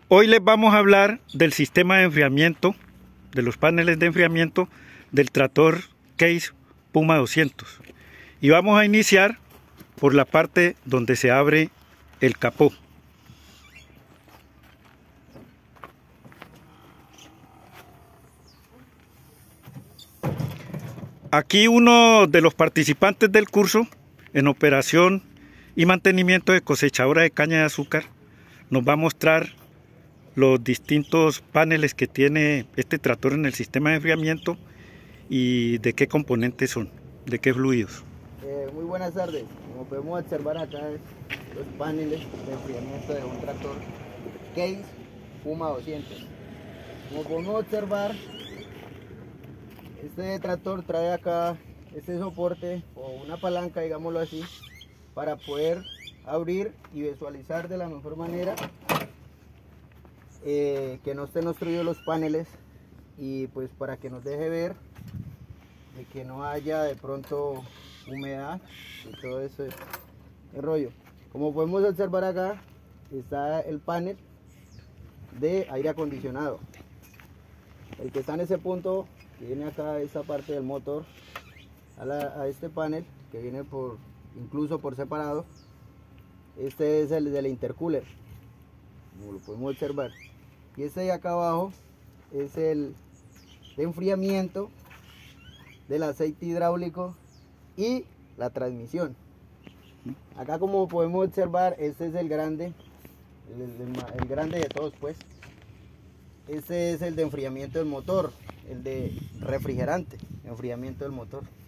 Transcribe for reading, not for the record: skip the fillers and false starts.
Hoy les vamos a hablar del sistema de enfriamiento, de los paneles de enfriamiento del tractor Case Puma 200. Y vamos a iniciar por la parte donde se abre el capó. Aquí uno de los participantes del curso en operación y mantenimiento de cosechadora de caña de azúcar nos va a mostrar los distintos paneles que tiene este tractor en el sistema de enfriamiento y de qué componentes son, de qué fluidos. Muy buenas tardes. Como podemos observar acá, los paneles de enfriamiento de un tractor Case Puma 200. Como podemos observar, este tractor trae acá este soporte o una palanca, digámoslo así, para poder abrir y visualizar de la mejor manera que no estén obstruidos los paneles, y pues para que nos deje ver de que no haya de pronto humedad y todo ese rollo. Como podemos observar acá está el panel de aire acondicionado, el que está en ese punto que viene acá, esta parte del motor, a este panel que viene incluso por separado. Este es el del intercooler, como lo podemos observar, y este de acá abajo es el de enfriamiento del aceite hidráulico y la transmisión. Acá, como podemos observar, este es el grande, el grande de todos, pues. Este es el de enfriamiento del motor, el de refrigerante, enfriamiento del motor.